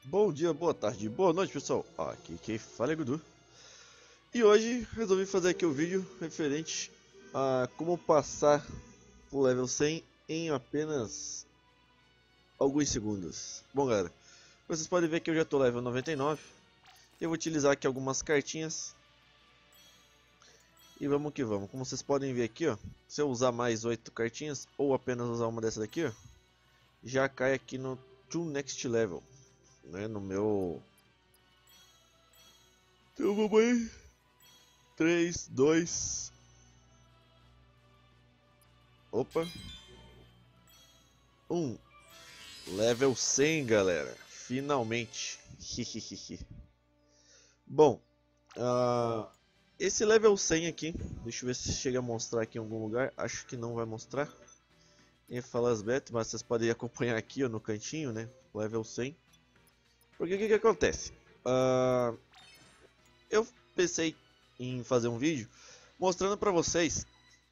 Bom dia, boa tarde, boa noite, pessoal. Aqui quem fala é Gudu. E hoje resolvi fazer aqui o vídeo referente a como passar o level 100 em apenas alguns segundos. Bom, galera, vocês podem ver que eu já estou level 99. Eu vou utilizar aqui algumas cartinhas. E vamos que vamos. Como vocês podem ver aqui, ó, se eu usar mais 8 cartinhas ou apenas usar uma dessa daqui, ó, já cai aqui no To Next Level, né, no meu... Então vamos aí. 3, 2. Opa. 1. Level 100, galera. Finalmente. Bom, esse level 100 aqui, deixa eu ver se chega a mostrar aqui em algum lugar. Acho que não vai mostrar em Falasbet, mas vocês podem acompanhar aqui, ó, no cantinho, né? Level 100. Porque o que acontece? Eu pensei em fazer um vídeo mostrando pra vocês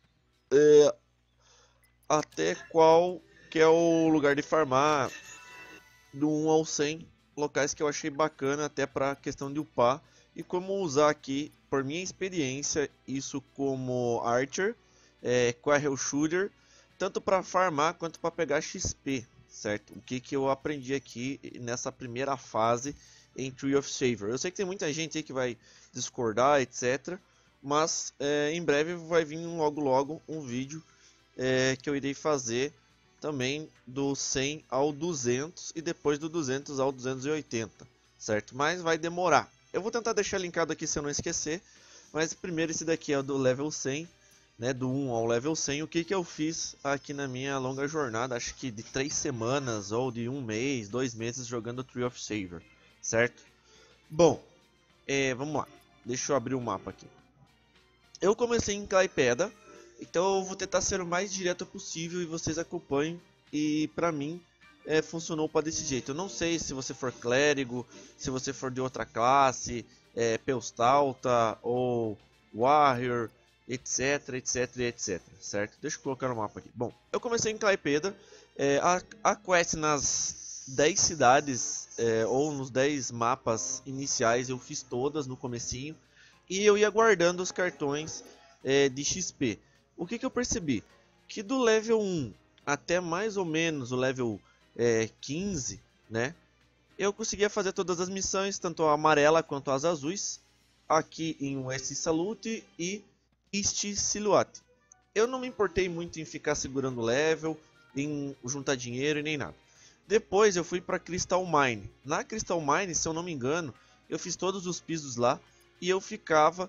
até qual que é o lugar de farmar do 1 ao 100, locais que eu achei bacana até para questão de upar e como usar aqui, por minha experiência, isso como Archer, Quarrel Shooter, tanto para farmar quanto para pegar XP, certo? O que eu aprendi aqui nessa primeira fase em Tree of Savior. Eu sei que tem muita gente aí que vai discordar, etc. Mas em breve vai vir logo um vídeo que eu irei fazer também do 100 ao 200 e depois do 200 ao 280, certo? Mas vai demorar. Eu vou tentar deixar linkado aqui se eu não esquecer, mas primeiro esse daqui é do level 100, né, do 1 ao level 100. O que eu fiz aqui na minha longa jornada, acho que de 3 semanas ou de 1 mês, 2 meses jogando Tree of Savior, certo? Bom, vamos lá. Deixa eu abrir o mapa aqui. Eu comecei em Klaipeda, então eu vou tentar ser o mais direto possível e vocês acompanhem. E pra mim funcionou para desse jeito. Eu não sei se você for clérigo, se você for de outra classe, Peustalta ou Warrior, etc, etc, etc, certo? Deixa eu colocar no mapa aqui. Bom, eu comecei em Klaipeda. A quest nas 10 cidades ou nos 10 mapas iniciais eu fiz todas no comecinho. E eu ia guardando os cartões de XP. O que eu percebi? Que do level 1 até mais ou menos o level 15, né? Eu conseguia fazer todas as missões, tanto a amarela quanto as azuis, aqui em West Salute e East Silhouette. Eu não me importei muito em ficar segurando level, em juntar dinheiro e nem nada. Depois eu fui para Crystal Mine. Na Crystal Mine, se eu não me engano, eu fiz todos os pisos lá e eu ficava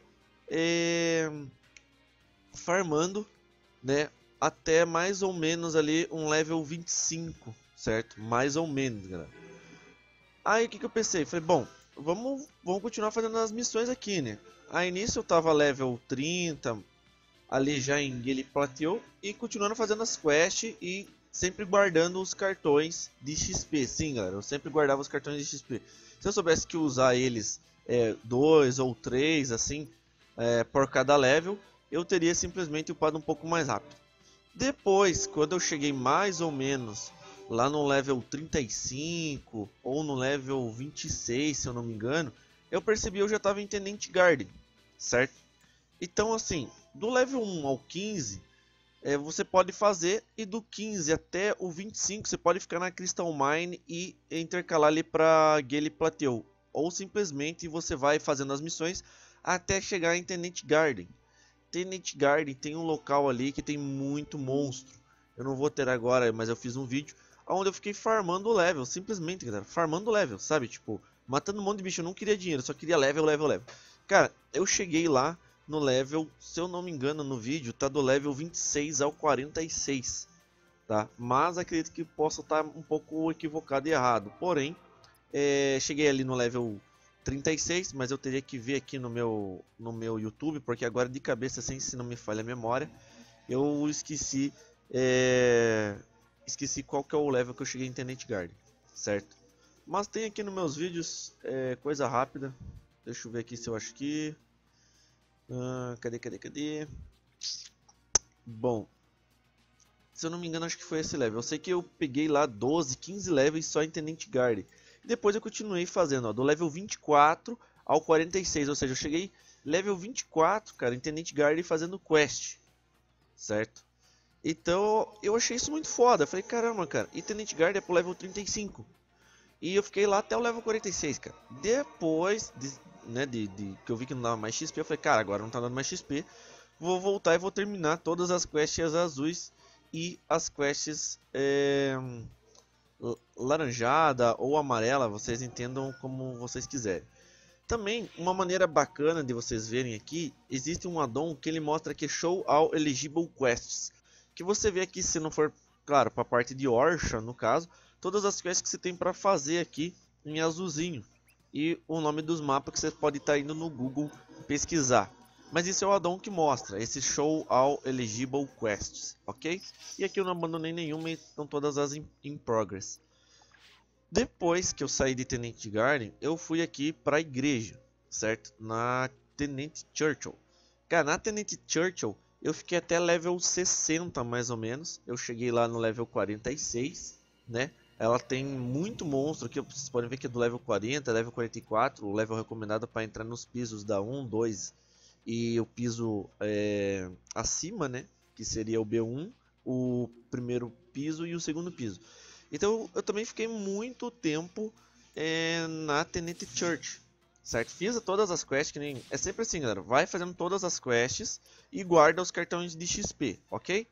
farmando, né, até mais ou menos ali um level 25, certo? Mais ou menos, galera. Aí o que eu pensei? Falei, bom, vamos continuar fazendo as missões aqui, né? Aí nisso eu tava level 30, ali já em Gale Plateau, e continuando fazendo as quests e sempre guardando os cartões de XP. Sim, galera, eu sempre guardava os cartões de XP. Se eu soubesse que usar eles 2 ou 3, assim, por cada level, eu teria simplesmente upado um pouco mais rápido. Depois, quando eu cheguei mais ou menos lá no level 35 ou no level 26, se eu não me engano, eu percebi que eu já estava em Tenant Garden, certo? Então assim, do level 1 ao 15 você pode fazer, e do 15 até o 25 você pode ficar na Crystal Mine e intercalar ali para Gale Plateau, ou simplesmente você vai fazendo as missões até chegar em Tenant Garden. Tenant Garden tem um local ali que tem muito monstro. Eu não vou ter agora, mas eu fiz um vídeo onde eu fiquei farmando o level, simplesmente, galera, farmando o level, sabe? Tipo, matando um monte de bicho. Eu não queria dinheiro, só queria level, level, level. Cara, eu cheguei lá no level, se eu não me engano no vídeo, tá do level 26 ao 46, tá? Mas acredito que possa estar um pouco equivocado e errado. Porém, cheguei ali no level 36, mas eu teria que ver aqui no meu YouTube, porque agora de cabeça, assim, se não me falha a memória, eu esqueci qual que é o level que eu cheguei em Tenant Garden, certo? Mas tem aqui nos meus vídeos coisa rápida. Deixa eu ver aqui se eu acho que... cadê? Bom, se eu não me engano, acho que foi esse level. Eu sei que eu peguei lá 12, 15 levels só em Tenant Garden. Depois eu continuei fazendo, ó, do level 24 ao 46, ou seja, eu cheguei level 24, cara, em Tenente Garden fazendo quest, certo? Então eu achei isso muito foda, eu falei, caramba, cara, e Tenente Garden é pro level 35. E eu fiquei lá até o level 46, cara. Depois de que eu vi que não dava mais XP, eu falei, cara, agora não tá dando mais XP. Vou voltar e vou terminar todas as quests azuis e as quests laranjada ou amarela, vocês entendam como vocês quiserem. Também, uma maneira bacana de vocês verem aqui, existe um addon que ele mostra que Show All Eligible Quests. Que você vê aqui, se não for, claro, para a parte de Orsha, no caso, todas as quests que você tem para fazer aqui em azulzinho. E o nome dos mapas que você pode estar indo no Google pesquisar. Mas isso é o addon que mostra, esse Show All Eligible Quests, ok? E aqui eu não abandonei nenhuma, estão todas as in progress. Depois que eu saí de Tenente Garden, eu fui aqui para a igreja, certo? Na Tenente Churchill. Cara, na Tenente Churchill eu fiquei até level 60 mais ou menos. Eu cheguei lá no level 46, né? Ela tem muito monstro aqui, vocês podem ver que é do level 40, level 44, o level recomendado para entrar nos pisos da 1, 2 e o piso acima, né? Que seria o B1, o primeiro piso e o segundo piso. Então eu também fiquei muito tempo na Tenente Church, certo? Fiz todas as quests, que nem... é sempre assim, galera. Vai fazendo todas as quests e guarda os cartões de XP, ok?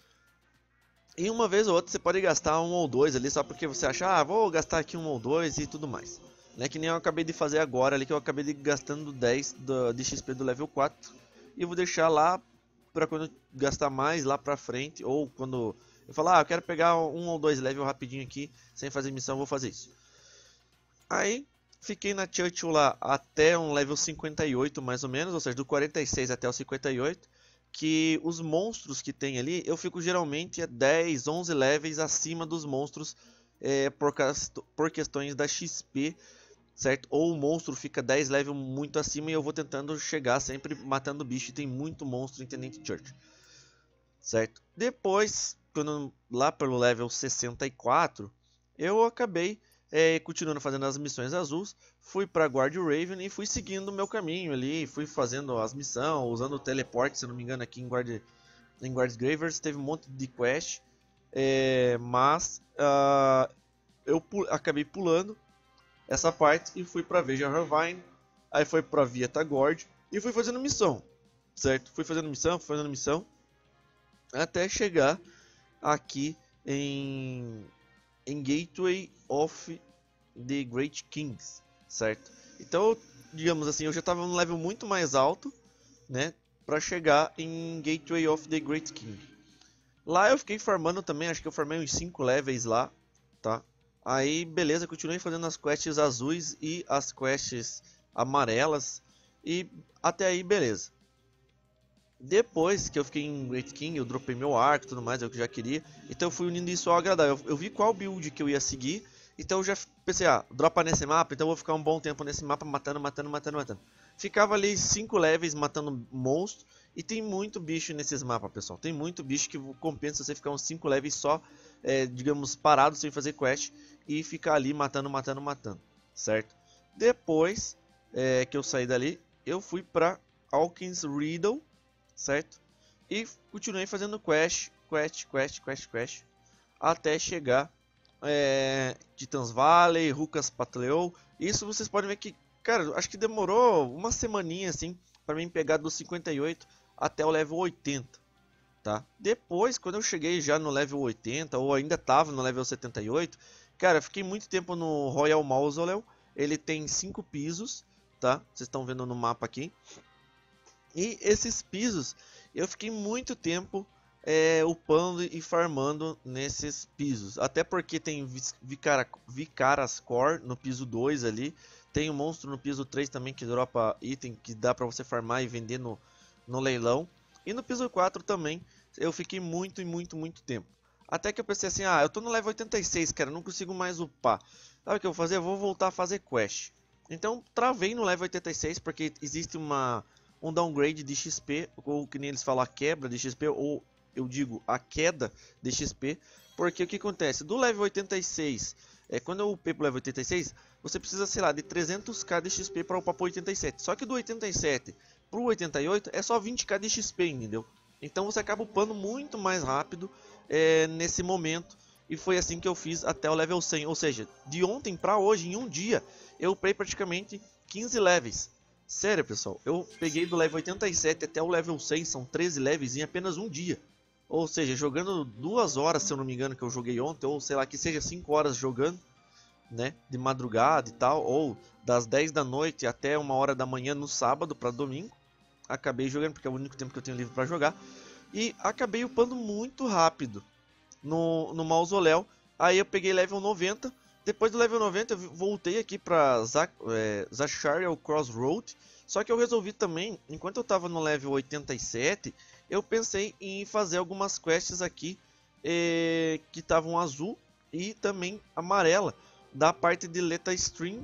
E uma vez ou outra você pode gastar um ou dois ali, só porque você acha, ah, vou gastar aqui um ou dois e tudo mais. Né? Que nem eu acabei de fazer agora ali, que eu acabei de gastando 10 de XP do level 4. E vou deixar lá para quando eu gastar mais lá pra frente, ou quando eu falar, eu quero pegar um ou dois level rapidinho aqui, sem fazer missão, vou fazer isso. Aí, fiquei na Churchill lá até um level 58 mais ou menos, ou seja, do 46 até o 58. Que os monstros que tem ali, eu fico geralmente 10, 11 levels acima dos monstros por questões da XP, certo? Ou o monstro fica 10 levels muito acima e eu vou tentando chegar sempre matando bicho, e tem muito monstro em Tenente Church, certo? Depois, quando lá pelo level 64, eu acabei continuando fazendo as missões azuis, fui para Guard Raven e fui seguindo o meu caminho ali, fui fazendo as missões, usando o teleporte, se não me engano aqui em Guardsgravers teve um monte de quest, mas eu acabei pulando essa parte e fui para Veja Ravine, aí foi para Vieta Gord e fui fazendo missão, certo? Fui fazendo missão, até chegar aqui em Gateway of the Great Kings, certo? Então, digamos assim, eu já estava num level muito mais alto, né, para chegar em Gateway of the Great King. Lá eu fiquei farmando também, acho que eu farmei uns 5 levels lá, tá? Aí, beleza, continuei fazendo as quests azuis e as quests amarelas e até aí, beleza. Depois que eu fiquei em Great King, eu dropei meu arco e tudo mais, é o que eu já queria. Então eu fui unindo isso ao agradável. Eu vi qual build que eu ia seguir. Então eu já pensei, dropa nesse mapa, então eu vou ficar um bom tempo nesse mapa matando. Ficava ali 5 levels matando monstro. E tem muito bicho nesses mapas, pessoal. Tem muito bicho que compensa você ficar uns 5 levels só, digamos, parado sem fazer quest. E ficar ali matando. Certo? Depois que eu saí dali, eu fui pra Hawkins Riddle, certo? E continuei fazendo quest, até chegar Titans Valley, Rukas Patleo. Isso vocês podem ver que, cara, acho que demorou uma semaninha assim para mim pegar do 58 até o level 80, tá? Depois, quando eu cheguei já no level 80 ou ainda tava no level 78, cara, eu fiquei muito tempo no Royal Mausoleum. Ele tem 5 pisos, tá? Vocês estão vendo no mapa aqui. E esses pisos, eu fiquei muito tempo upando e farmando nesses pisos. Até porque tem Vicaras Core no piso 2 ali. Tem um monstro no piso 3 também que dropa item que dá pra você farmar e vender no leilão. E no piso 4 também eu fiquei muito tempo. Até que eu pensei assim, eu tô no level 86, cara, não consigo mais upar. Sabe o que eu vou fazer? Eu vou voltar a fazer quest. Então travei no level 86 porque existe um downgrade de XP, ou que nem eles falam, a quebra de XP, ou eu digo a queda de XP, porque o que acontece? Do level 86 quando eu upei pro level 86, você precisa, sei lá, de 300k de XP para upar pro 87. Só que do 87 pro 88 é só 20k de XP, entendeu? Então você acaba upando muito mais rápido nesse momento. E foi assim que eu fiz até o level 100. Ou seja, de ontem para hoje, em um dia, eu upei praticamente 15 levels. Sério, pessoal, eu peguei do level 87 até o level 100, são 13 levels em apenas um dia. Ou seja, jogando 2 horas, se eu não me engano, que eu joguei ontem, ou sei lá, que seja 5 horas jogando, né, de madrugada e tal, ou das 10 da noite até 1 hora da manhã no sábado para domingo. Acabei jogando porque é o único tempo que eu tenho livre para jogar. E acabei upando muito rápido no mausoléu. Aí eu peguei level 90. Depois do level 90 eu voltei aqui para Zachariel Crossroad. Só que eu resolvi também, enquanto eu estava no level 87, eu pensei em fazer algumas quests aqui que estavam azul e também amarela. Da parte de Leta Stream,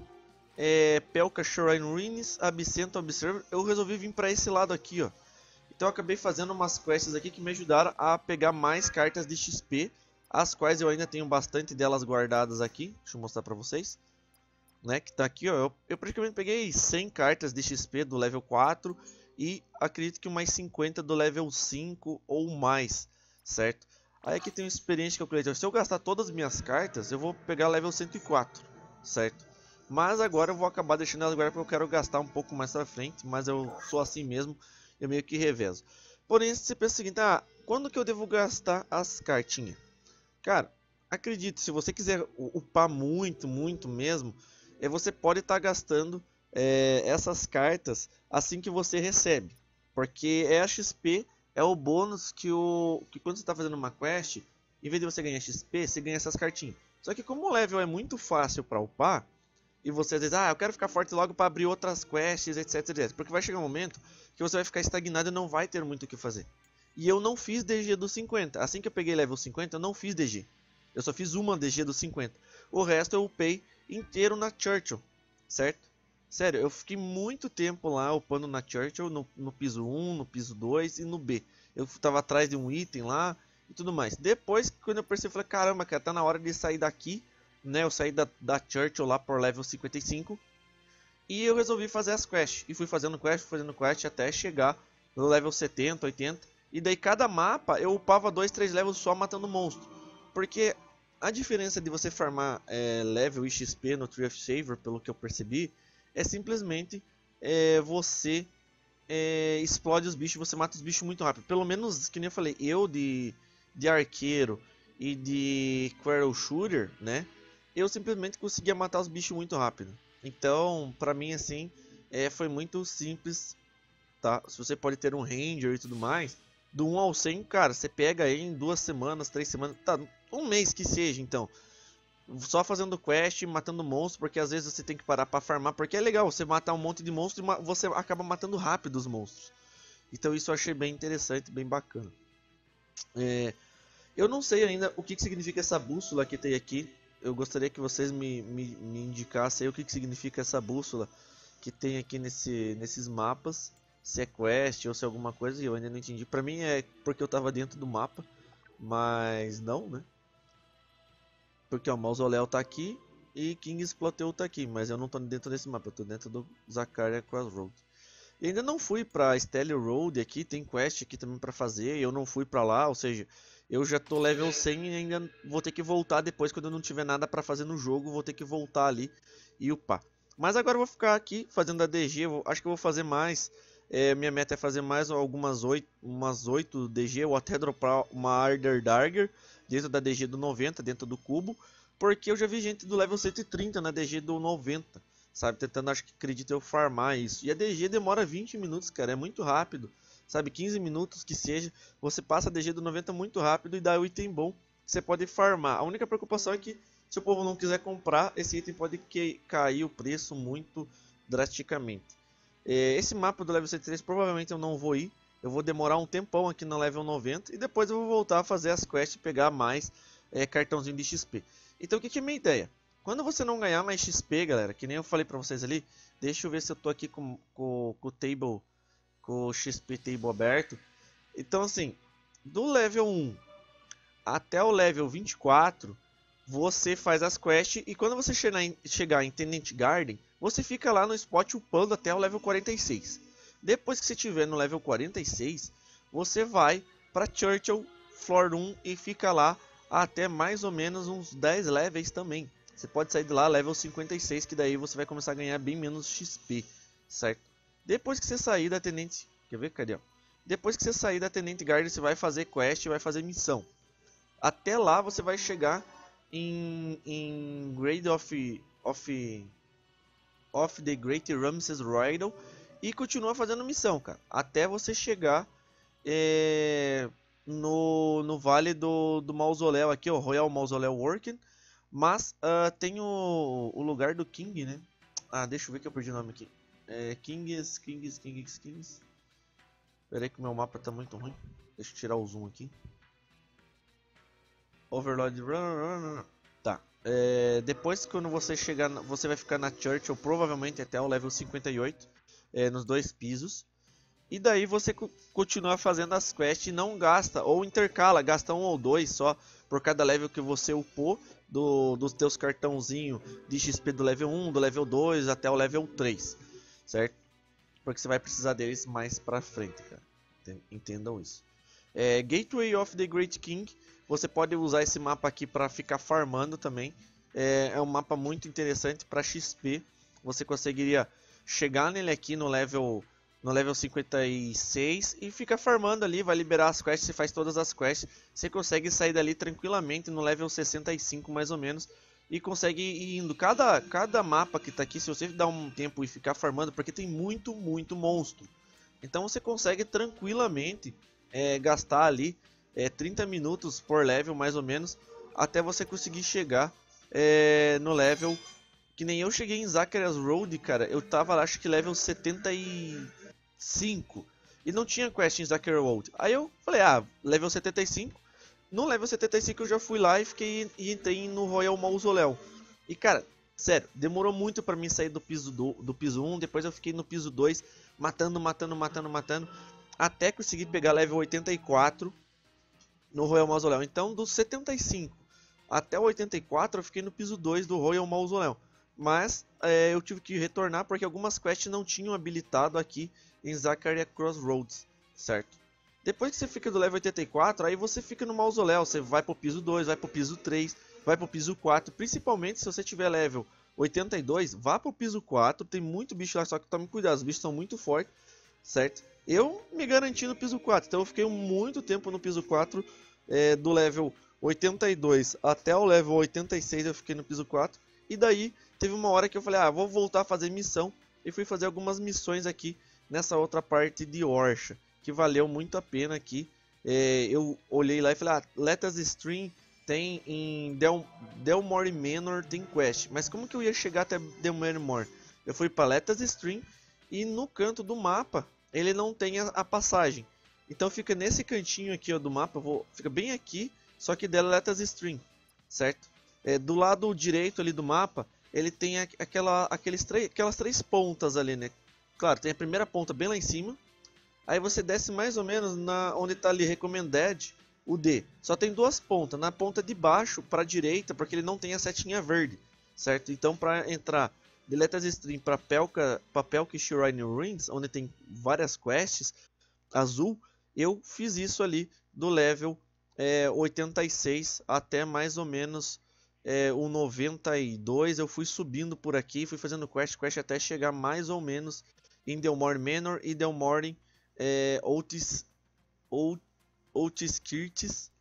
Pelka Shrine Ruins, Absento Observer. Eu resolvi vir para esse lado aqui, ó. Então eu acabei fazendo umas quests aqui que me ajudaram a pegar mais cartas de XP, as quais eu ainda tenho bastante delas guardadas aqui. Deixa eu mostrar pra vocês, né, que tá aqui, ó. Eu praticamente peguei 100 cartas de XP do level 4 e acredito que mais 50 do level 5 ou mais, certo? Aí aqui tem o Experience Calculator. Se eu gastar todas as minhas cartas, eu vou pegar level 104, certo? Mas agora eu vou acabar deixando elas guardadas porque eu quero gastar um pouco mais pra frente, mas eu sou assim mesmo. Eu meio que revezo. Porém, você pensa o seguinte, quando que eu devo gastar as cartinhas? Cara, acredite, se você quiser upar muito, muito mesmo, você pode estar gastando essas cartas assim que você recebe. Porque a XP é o bônus que quando você está fazendo uma quest, em vez de você ganhar XP, você ganha essas cartinhas. Só que como o level é muito fácil para upar, e você às vezes, eu quero ficar forte logo para abrir outras quests, etc, etc. Porque vai chegar um momento que você vai ficar estagnado e não vai ter muito o que fazer. E eu não fiz DG dos 50. Assim que eu peguei level 50, eu não fiz DG. Eu só fiz uma DG dos 50. O resto eu upei inteiro na Churchill, certo? Sério, eu fiquei muito tempo lá upando na Churchill, no piso 1, no piso 2 e no B. Eu tava atrás de um item lá e tudo mais. Depois, quando eu percebi, eu falei, caramba, cara, tá na hora de sair daqui. Né, eu saí da Churchill lá por level 55 e eu resolvi fazer as quests. E fui fazendo quest até chegar no level 70, 80. E daí cada mapa eu upava 2, 3 levels só matando monstro. Porque a diferença de você farmar level e XP no Tree of Savior, pelo que eu percebi, é simplesmente você explode os bichos, você mata os bichos muito rápido. Pelo menos, que nem eu falei, eu de arqueiro e de Quarrel Shooter, né? Eu simplesmente conseguia matar os bichos muito rápido. Então, pra mim, assim, foi muito simples, tá? Se você pode ter um Ranger e tudo mais, do 1 ao 100, cara, você pega aí em 2 semanas, 3 semanas, tá, um mês que seja, então. Só fazendo quest, matando monstros, porque às vezes você tem que parar pra farmar, porque é legal, você matar um monte de monstros e você acaba matando rápido os monstros. Então isso eu achei bem interessante, bem bacana. Eu não sei ainda o que significa essa bússola que tem aqui. Eu gostaria que vocês me indicassem o que significa essa bússola que tem aqui nesses mapas. Se é quest ou se é alguma coisa, eu ainda não entendi. Pra mim é porque eu tava dentro do mapa, mas não, né? Porque o mausoléu tá aqui e King Explotel tá aqui, mas eu não tô dentro desse mapa, eu tô dentro do Zachariah Crossroad. E ainda não fui pra Stelly Road aqui, tem quest aqui também pra fazer, eu não fui pra lá, ou seja, eu já tô level 100 e ainda vou ter que voltar depois quando eu não tiver nada pra fazer no jogo, vou ter que voltar ali e upar. Mas agora eu vou ficar aqui fazendo a DG, acho que eu vou fazer mais, minha meta é fazer mais umas 8 DG, ou até dropar uma Arder Dagger dentro da DG do 90, dentro do cubo, porque eu já vi gente do level 130 na DG do 90. Sabe, tentando, acredito eu, farmar isso. E a DG demora 20 minutos, cara, é muito rápido. Sabe, 15 minutos que seja, você passa a DG do 90 muito rápido e dá o item bom que você pode farmar. A única preocupação é que se o povo não quiser comprar, esse item pode cair o preço muito drasticamente. Esse mapa do level 103 provavelmente eu não vou ir. Eu vou demorar um tempão aqui no level 90 e depois eu vou voltar a fazer as quests e pegar mais cartãozinho de XP. Então o que é a minha ideia? Quando você não ganhar mais XP, galera, que nem eu falei pra vocês ali, deixa eu ver se eu tô aqui com o table, com o XP table aberto. Então assim, do level 1 até o level 24, você faz as quests e quando você chegar em Tenant Garden, você fica lá no spot upando até o level 46. Depois que você estiver no level 46, você vai para Churchill Floor 1 e fica lá até mais ou menos uns 10 levels também. Você pode sair de lá level 56, que daí você vai começar a ganhar bem menos XP, certo? Depois que você sair da Tenente... Quer ver? Cadê? Depois que você sair da Tenant Garden, você vai fazer quest e vai fazer missão. Até lá você vai chegar em Grade of the Great Ramses Riddle e continua fazendo missão, cara, até você chegar no vale do mausoléu aqui, o Royal Mausoleum Working. Mas tem o lugar do King, né? Deixa eu ver que eu perdi o nome aqui. Kings. Pera aí que o meu mapa tá muito ruim. Deixa eu tirar o zoom aqui. Overlord. Tá. Depois quando você chegar, você vai ficar na Churchill, provavelmente até o level 58, nos 2 pisos. E daí você continua fazendo as quests e não gasta, ou intercala, gasta 1 ou 2 só por cada level que você upou dos teus cartãozinhos de XP do level 1, do level 2 até o level 3, certo? Porque você vai precisar deles mais pra frente, cara. Entendam isso. Gateway of the Great King, você pode usar esse mapa aqui para ficar farmando também. É um mapa muito interessante para XP. Você conseguiria chegar nele aqui no level 56 e fica farmando ali, vai liberar as quests, você faz todas as quests, você consegue sair dali tranquilamente no level 65 mais ou menos e consegue ir indo. Cada mapa que tá aqui, se você dar um tempo e ficar farmando, porque tem muito monstro, então você consegue tranquilamente gastar ali 30 minutos por level mais ou menos, até você conseguir chegar no level, que nem eu cheguei em Zacharias Road, cara, eu tava lá, acho que level 75 e não tinha quest em Zacharias Road. Aí eu falei, level 75. No level 75 eu já fui lá e entrei no Royal Mausoleum. E cara, sério, demorou muito pra mim sair do piso 1, depois eu fiquei no piso 2, matando, até conseguir pegar level 84 no Royal Mausoleum. Então dos 75 até o 84 eu fiquei no piso 2 do Royal Mausoleum. Mas eu tive que retornar porque algumas quests não tinham habilitado aqui em Zacharias Crossroads, certo? Depois que você fica do level 84, aí você fica no mausoléu, você vai pro piso 2, vai pro piso 3, vai pro piso 4, principalmente se você tiver level 82, vá pro piso 4, tem muito bicho lá, só que tome cuidado, os bichos são muito fortes, certo? Eu me garanti no piso 4, então eu fiquei muito tempo no piso 4, do level 82 até o level 86 eu fiquei no piso 4, e daí teve uma hora que eu falei, vou voltar a fazer missão, e fui fazer algumas missões aqui nessa outra parte de Orsha, que valeu muito a pena aqui. Eu olhei lá e falei, Letas Stream tem em Delmore Manor tem quest, mas como que eu ia chegar até Delmore Manor? Eu fui para Letas Stream e no canto do mapa ele não tem a passagem, então fica nesse cantinho aqui do mapa, fica bem aqui, só que dela Letas Stream, certo? Do lado direito ali do mapa ele tem aquelas 3 pontas ali, né? Claro, tem a primeira ponta bem lá em cima. Aí você desce mais ou menos onde está ali Recommended, o D. Só tem 2 pontas. Na ponta de baixo, para a direita, porque ele não tem a setinha verde, certo? Então, para entrar de Letas Stream para Pelka Shrine Ruins, onde tem várias quests, azul, eu fiz isso ali do level 86 até mais ou menos o 92. Eu fui subindo por aqui, fui fazendo quest até chegar mais ou menos em Delmore Manor e Delmore Outskirts,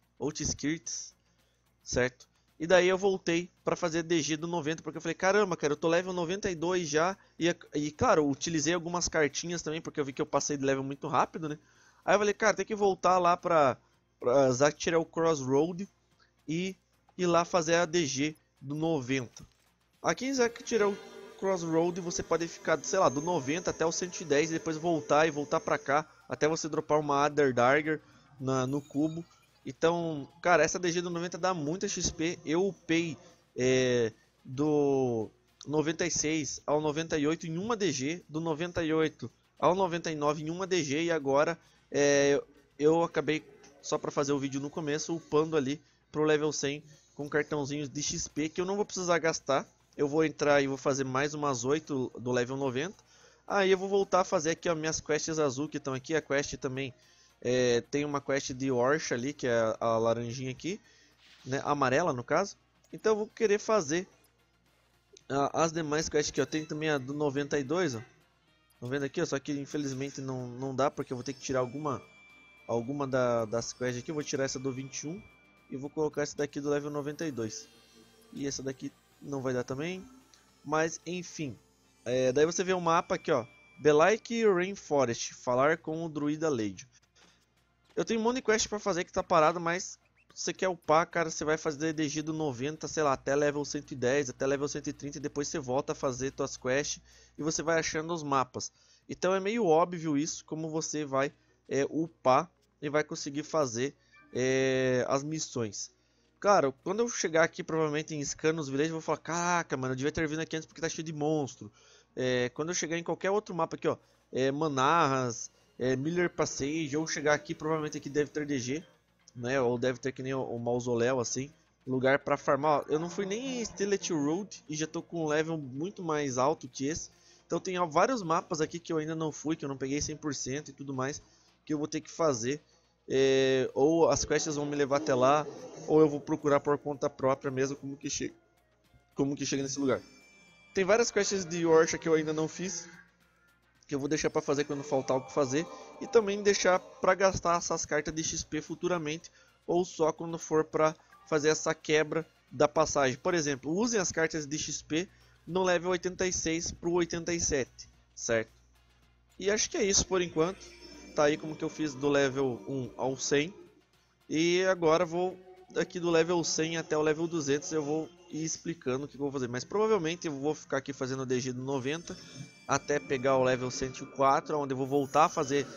certo? E daí eu voltei para fazer DG do 90, porque eu falei, caramba, cara, eu tô level 92 já, e claro, eu utilizei algumas cartinhas também, porque eu vi que eu passei de level muito rápido, né? Aí eu falei, cara, tem que voltar lá pra Zacharias Crossroad e ir lá fazer a DG do 90. Aqui em Zacharias Crossroad você pode ficar, sei lá, do 90 até o 110 e depois voltar pra cá até você dropar uma Adder Dagger no cubo. Então, cara, essa DG do 90 dá muita XP. Eu upei do 96 ao 98 em uma DG, do 98 ao 99 em uma DG, e agora eu acabei, só para fazer o vídeo no começo, upando ali pro level 100 com cartãozinhos de XP que eu não vou precisar gastar. Eu vou entrar e vou fazer mais umas 8 do level 90. Aí eu vou voltar a fazer aqui, ó, minhas quests azul que estão aqui. A quest também tem uma quest de Orcha ali, que é a laranjinha aqui, né, amarela no caso. Então eu vou querer fazer as demais quests aqui, ó. Tem também a do 92, ó. Estão vendo aqui, ó? Só que infelizmente não dá, porque eu vou ter que tirar alguma das quests aqui. Eu vou tirar essa do 21 e vou colocar essa daqui do level 92. E essa daqui não vai dar também. Mas enfim, daí você vê o mapa aqui, ó. Belike Rainforest, falar com o druida Lady. Eu tenho um monte de quest pra fazer que tá parado, mas se você quer upar, cara, você vai fazer DDG do 90, sei lá, até level 110, até level 130 e depois você volta a fazer suas quests e você vai achando os mapas. Então é meio óbvio isso, como você vai upar e vai conseguir fazer as missões. Claro, quando eu chegar aqui provavelmente em Scanos Village, eu vou falar, caraca, mano, eu devia ter vindo aqui antes porque tá cheio de monstro. Quando eu chegar em qualquer outro mapa aqui, ó, Manarras, Miller Passage, ou chegar aqui, provavelmente aqui deve ter DG, né, ou deve ter que nem o mausoléu, assim, lugar pra farmar. Ó, eu não fui nem em Stealth Road e já tô com um level muito mais alto que esse. Então tem vários mapas aqui que eu ainda não fui, que eu não peguei 100% e tudo mais, que eu vou ter que fazer. Ou as quests vão me levar até lá, ou eu vou procurar por conta própria mesmo como que chega nesse lugar. Tem várias quests de Orcha que eu ainda não fiz, que eu vou deixar para fazer quando faltar o que fazer, e também deixar para gastar essas cartas de XP futuramente, ou só quando for para fazer essa quebra da passagem. Por exemplo, usem as cartas de XP no level 86 para o 87, certo? E acho que é isso por enquanto. Tá aí como que eu fiz do level 1 ao 100. E agora vou aqui do level 100 até o level 200, eu vou ir explicando o que eu vou fazer. Mas provavelmente eu vou ficar aqui fazendo o DG do 90 até pegar o level 104, onde eu vou voltar a fazer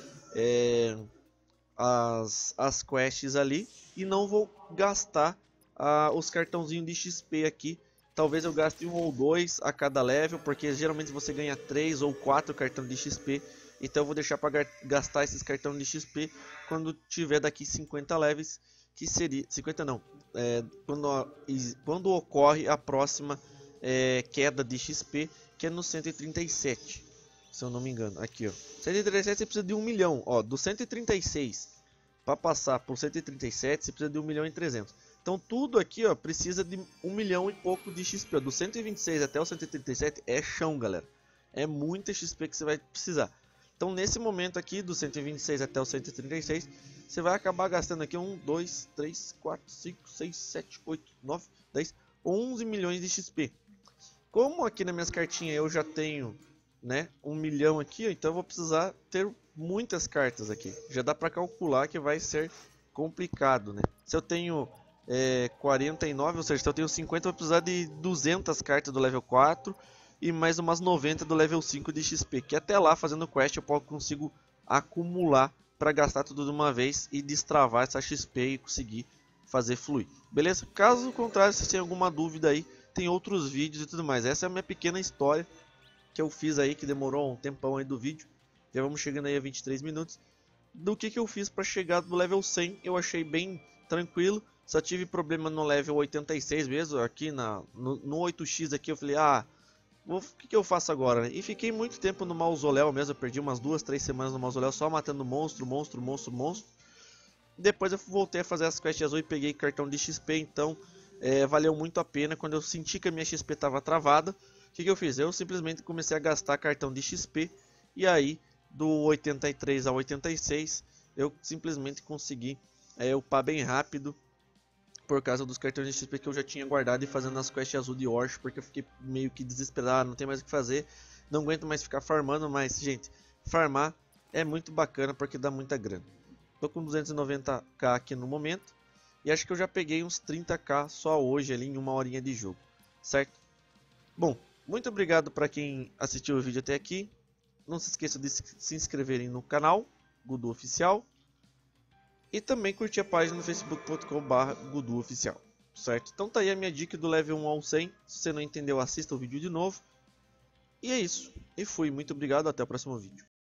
as quests ali. E não vou gastar os cartãozinhos de XP aqui. Talvez eu gaste 1 ou 2 a cada level, porque geralmente você ganha 3 ou 4 cartões de XP. Então eu vou deixar para gastar esses cartões de XP quando tiver daqui 50 levels, que seria 50 não, quando ocorre a próxima queda de XP, que é no 137, se eu não me engano. Aqui, ó, 137 você precisa de 1 milhão, ó, do 136 para passar para o 137 você precisa de 1 milhão e 300. Então tudo aqui, ó, precisa de 1 milhão e pouco de XP. Ó, do 126 até o 137 é chão, galera. É muita XP que você vai precisar. Então nesse momento aqui, do 126 até o 136, você vai acabar gastando aqui 1, 2, 3, 4, 5, 6, 7, 8, 9, 10, 11 milhões de XP. Como aqui nas minhas cartinhas eu já tenho, né, 1 milhão aqui, então eu vou precisar ter muitas cartas aqui. Já dá para calcular que vai ser complicado, né? Se eu tenho 49, ou seja, se eu tenho 50, eu vou precisar de 200 cartas do level 4 e mais umas 90 do level 5 de XP, que até lá fazendo quest eu consigo acumular para gastar tudo de uma vez e destravar essa XP e conseguir fazer fluir. Beleza? Caso contrário, se tem alguma dúvida aí, tem outros vídeos e tudo mais. Essa é a minha pequena história que eu fiz aí, que demorou um tempão aí do vídeo. Já vamos chegando aí a 23 minutos. Do que eu fiz para chegar no level 100, eu achei bem tranquilo. Só tive problema no level 86 mesmo, aqui no 8x aqui eu falei, o que eu faço agora, né? E fiquei muito tempo no mausoléu mesmo, eu perdi umas 2, 3 semanas no mausoléu só matando monstro. Depois eu voltei a fazer as quests azul e peguei cartão de XP, então valeu muito a pena. Quando eu senti que a minha XP estava travada, o que eu fiz? Eu simplesmente comecei a gastar cartão de XP, e aí do 83 ao 86 eu simplesmente consegui upar bem rápido, por causa dos cartões de XP que eu já tinha guardado e fazendo as quests azul de Orch, porque eu fiquei meio que desesperado, não tem mais o que fazer, não aguento mais ficar farmando, mas gente, farmar é muito bacana porque dá muita grana. Tô com 290k aqui no momento, e acho que eu já peguei uns 30k só hoje ali em uma horinha de jogo, certo? Bom, muito obrigado para quem assistiu o vídeo até aqui, não se esqueça de se inscreverem no canal Gudu Oficial, e também curtir a página no facebook.com/GuduOficial, certo? Então tá aí a minha dica do level 1 ao 100. Se você não entendeu, assista o vídeo de novo. E é isso. E fui. Muito obrigado. Até o próximo vídeo.